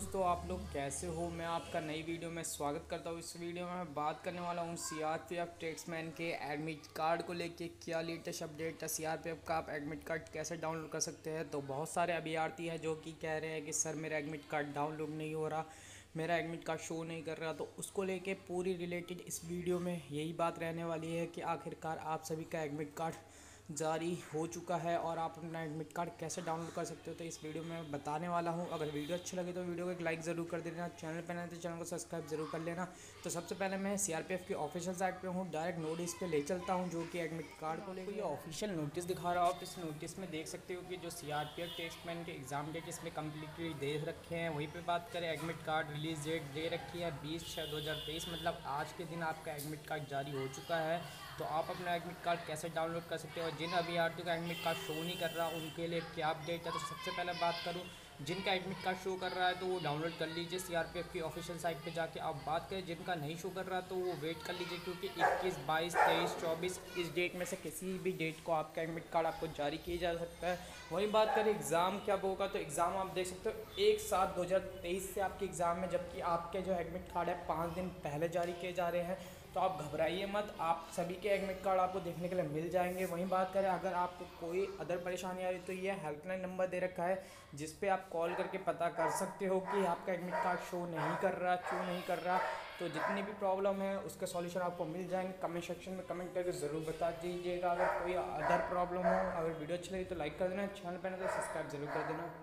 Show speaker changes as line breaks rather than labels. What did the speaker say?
दोस्तों, आप लोग कैसे हो। मैं आपका नई वीडियो में स्वागत करता हूँ। इस वीडियो में मैं बात करने वाला हूँ सीआरपीएफ टैक्समैन के एडमिट कार्ड को लेके क्या लेटेस्ट अपडेट है। सीआरपीएफ का आप एडमिट कार्ड कैसे डाउनलोड कर सकते हैं। तो बहुत सारे अभ्यर्थी हैं जो कि कह रहे हैं कि सर मेरा एडमिट कार्ड डाउनलोड नहीं हो रहा, मेरा एडमिट कार्ड शो नहीं कर रहा। तो उसको लेके पूरी रिलेटेड इस वीडियो में यही बात रहने वाली है कि आखिरकार आप सभी का एडमिट कार्ड जारी हो चुका है और आप अपना एडमिट कार्ड कैसे डाउनलोड कर सकते हो। तो इस वीडियो में मैं बताने वाला हूं। अगर वीडियो अच्छी लगे तो वीडियो को एक लाइक ज़रूर कर देना, चैनल पर नए तो चैनल को सब्सक्राइब जरूर कर लेना। तो सबसे पहले मैं सीआरपीएफ की ऑफिशियल साइट पे हूं, डायरेक्ट नोटिस पे ले चलता हूं जो कि एडमिट कार्ड को लेकर ये ऑफिशियल नोटिस दिखा रहा हो। तो इस नोटिस में देख सकते हो कि जो सीआरपीएफ टैक्समैन के एग्जाम डेट इसमें कम्प्लीटली दे रखे हैं। वहीं पर बात करें एडमिट कार्ड रिलीज डेट दे रखी है 20/6/2023, मतलब आज के दिन आपका एडमिट कार्ड जारी हो चुका है। तो आप अपना एडमिट कार्ड कैसे डाउनलोड कर सकते हो और जिन अभ्यर्थियों का एडमिट कार्ड शो नहीं कर रहा उनके लिए क्या अपडेट है। तो सबसे पहले बात करूं जिनका एडमिट कार्ड शो कर रहा है तो वो डाउनलोड कर लीजिए सीआरपीएफ की ऑफिशियल साइट पे जाके। आप बात करें जिनका नहीं शो कर रहा तो वो वेट कर लीजिए, क्योंकि 21, 22, 23, 24 इस डेट में से किसी भी डेट को आपका एडमिट कार्ड आपको जारी किया जा सकता है। वहीं बात करें एग्ज़ाम कब होगा, तो एग्ज़ाम आप देख सकते हो 1/7/2023 से आपके एग्ज़ाम में, जबकि आपके जो एडमिट कार्ड है 5 दिन पहले जारी किए जा रहे हैं। तो आप घबराइए मत, आप सभी के एडमिट कार्ड आपको देखने के लिए मिल जाएंगे। वहीं बात करें अगर आपको कोई अदर परेशानी आ रही तो ये हेल्पलाइन नंबर दे रखा है जिस पे आप कॉल करके पता कर सकते हो कि आपका एडमिट कार्ड शो नहीं कर रहा, क्यों नहीं कर रहा। तो जितनी भी प्रॉब्लम है उसका सॉल्यूशन आपको मिल जाएंगे। कमेंट सेक्शन में कमेंट करके ज़रूर बता दीजिएगा। अगर कोई अदर प्रॉब्लम हो, अगर वीडियो अच्छी लगी तो लाइक कर देना, चैनल पर नहीं तो सब्सक्राइब जरूर कर देना।